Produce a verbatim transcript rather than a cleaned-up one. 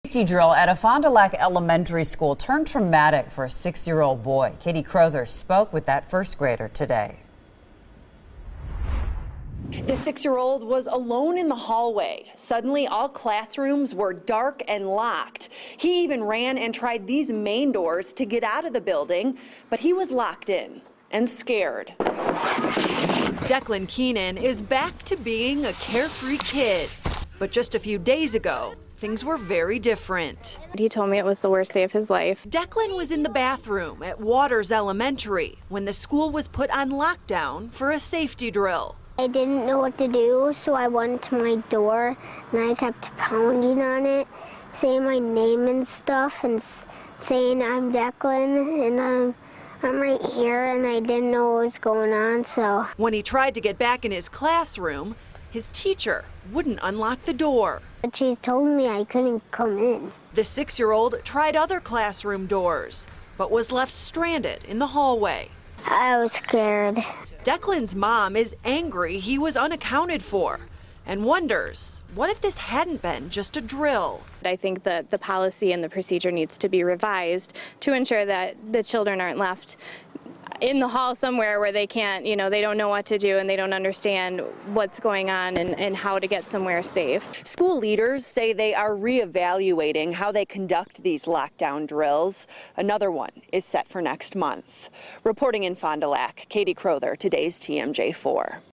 Safety drill at a Fond Du Lac elementary school turned traumatic for a six-year-old boy. Katie Crowther spoke with that first grader today. The six-year-old was alone in the hallway. Suddenly, all classrooms were dark and locked. He even ran and tried these main doors to get out of the building, but he was locked in and scared. Declan Keenan is back to being a carefree kid. But just a few days ago, things were very different. He told me it was the worst day of his life. Declan was in the bathroom at Waters Elementary when the school was put on lockdown for a safety drill. I didn't know what to do, so I went to my door and I kept pounding on it, saying my name and stuff and saying I'm Declan and I'm, I'm right here, and I didn't know what was going on. So when he tried to get back in his classroom, his teacher wouldn't unlock the door. But she told me I couldn't come in. The six-year-old tried other classroom doors, but was left stranded in the hallway. I was scared. Declan's mom is angry he was unaccounted for and wonders, what if this hadn't been just a drill? I think that the policy and the procedure needs to be revised to ensure that the children aren't left in the hall somewhere where they can't, you know, they don't know what to do and they don't understand what's going on and, and how to get somewhere safe. School leaders say they are reevaluating how they conduct these lockdown drills. Another one is set for next month. Reporting in Fond Du Lac, Katie Crowther, today's T M J four.